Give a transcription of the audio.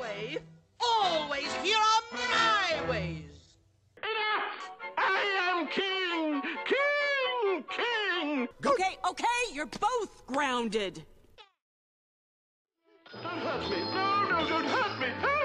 way. Always here are my ways. Enough! I am king! King! King! Okay, you're both grounded. Don't hurt me! No, don't hurt me!